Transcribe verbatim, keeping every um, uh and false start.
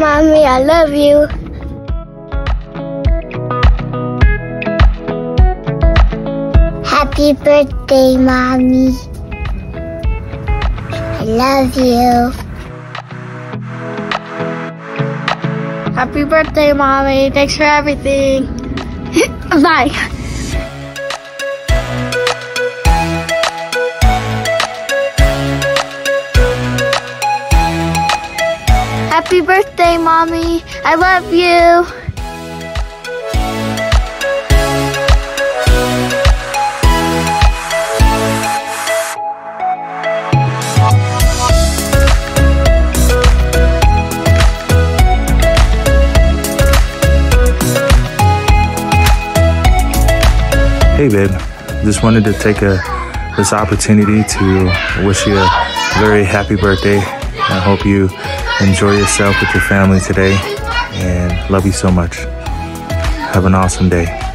Mommy, I love you. Happy birthday, Mommy. I love you. Happy birthday, Mommy. Thanks for everything. Bye. Happy birthday, Mommy. I love you. Hey babe, just wanted to take a this opportunity to wish you a very happy birthday. I hope you enjoy yourself with your family today and love you so much. Have an awesome day.